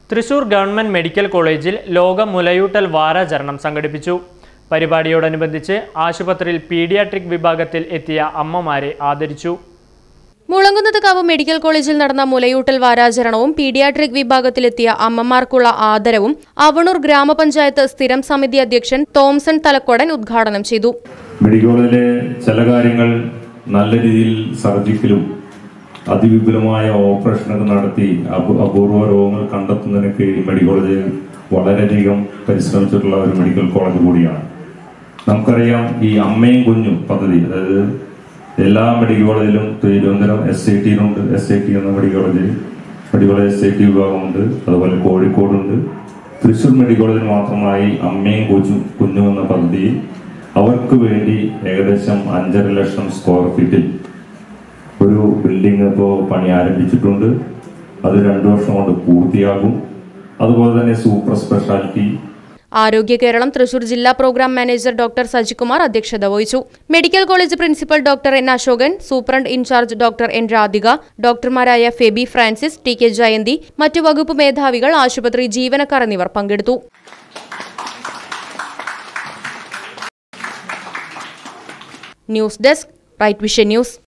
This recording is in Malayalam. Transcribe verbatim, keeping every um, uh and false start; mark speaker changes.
Speaker 1: തൃശൂർ ഗവൺമെന്റ് മെഡിക്കൽ കോളേജിൽ ലോക മുലയൂട്ടൽ വാരാചരണം സംഘടിപ്പിച്ചു. പരിപാടിയോടനുബന്ധിച്ച് ആശുപത്രിയിൽ പീഡിയാട്രിക് വിഭാഗത്തിൽ എത്തിയ അമ്മമാരെ ആദരിച്ചു.
Speaker 2: മുളങ്കുന്നത്കാവ് മെഡിക്കൽ കോളേജിൽ നടന്ന മുലയൂട്ടൽ വാരാചരണവും പീഡിയാട്രിക് വിഭാഗത്തിലെത്തിയ അമ്മമാർക്കുള്ള ആദരവും അവണൂർ ഗ്രാമപഞ്ചായത്ത് സ്ഥിരം സമിതി അധ്യക്ഷൻ തോംസൺ തലക്കോടൻ ഉദ്ഘാടനം ചെയ്തു.
Speaker 3: മെഡിക്കൽ കോളേജിലെ ചില കാര്യങ്ങൾ നല്ല രീതിയിൽ സർജിക്കലും അതിവിപുലമായ ഓപ്പറേഷനുകൾ നടത്തി അപൂർവ രോഗങ്ങൾ കണ്ടെത്തുന്നതിനൊക്കെ ഈ മെഡിക്കൽ കോളേജ് വളരെയധികം പരിശ്രമിച്ചിട്ടുള്ള ഒരു മെഡിക്കൽ കോളേജ് കൂടിയാണ്. നമുക്കറിയാം, ഈ അമ്മയും കുഞ്ഞും പദ്ധതി, അതായത് എല്ലാ മെഡിക്കൽ കോളേജിലും തിരുവനന്തപുരം എസ് ഐ ടിയിലുണ്ട്. എസ് ഐ ടി എന്ന medical college medical college S I T വിഭാഗമുണ്ട്. അതുപോലെ കോഴിക്കോടുണ്ട്. തൃശൂർ മെഡിക്കൽ കോളേജിൽ മാത്രമായി അമ്മയും കൊച്ചും കുഞ്ഞും എന്ന പദ്ധതി അവർക്ക് വേണ്ടി ഏകദേശം അഞ്ചര ലക്ഷം സ്ക്വയർ ഫീറ്റിൽ ഒരു ബിൽഡിംഗ് ഇപ്പോൾ പണി ആരംഭിച്ചിട്ടുണ്ട്. അത് രണ്ടു വർഷം കൊണ്ട് പൂർത്തിയാകും. അതുപോലെ തന്നെ സൂപ്പർ സ്പെഷ്യാലിറ്റി
Speaker 2: ആരോഗ്യ കേരളം തൃശൂർ ജില്ലാ പ്രോഗ്രാം മാനേജർ ഡോക്ടർ സജികുമാർ അധ്യക്ഷത വഹിച്ചു. Medical college principal doctor N Ashokan, superintendent in charge doctor N Radhika, ഡോക്ടർമാരായ ഫെബി ഫ്രാൻസിസ്, ടി കെ ജയന്തി, മറ്റു വകുപ്പ് മേധാവികൾ, ആശുപത്രി ജീവനക്കാർ എന്നിവർ പങ്കെടുത്തു. News desk, Right Vision news.